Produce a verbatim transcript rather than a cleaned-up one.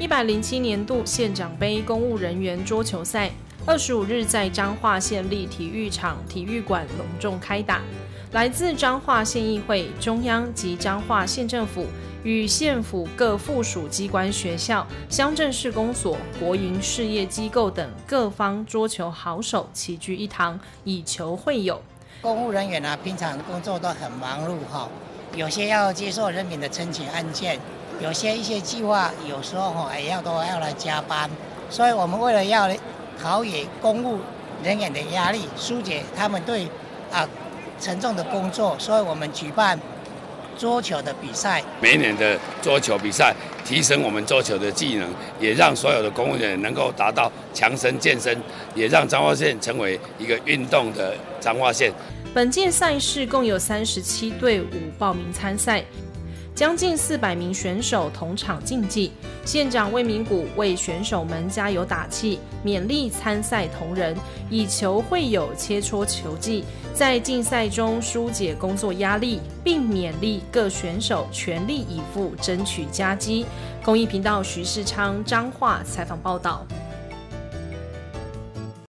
百零七年度县长杯公务人员桌球赛，二十五日在彰化县立体育场体育馆隆重开打。来自彰化县议会、中央及彰化县政府与县府各附属机关、学校、乡镇市公所、国营事业机构等各方桌球好手齐聚一堂，以球会友。 公务人员啊，平常工作都很忙碌哈，有些要接受人民的申请案件，有些一些计划，有时候哈也要都要来加班，所以我们为了要陶冶公务人员的压力，疏解他们对啊沉重的工作，所以我们举办桌球的比赛。 每一年的桌球比赛，提升我们桌球的技能，也让所有的公务人员能够达到强身健身，也让彰化县成为一个运动的彰化县。 本届赛事共有三十七队伍报名参赛，将近四百名选手同场竞技。县长魏明谷为选手们加油打气，勉励参赛同仁，以球会友，切磋球技，在竞赛中疏解工作压力，并勉励各选手全力以赴，争取佳绩。公益频道徐世昌彰化采访报道。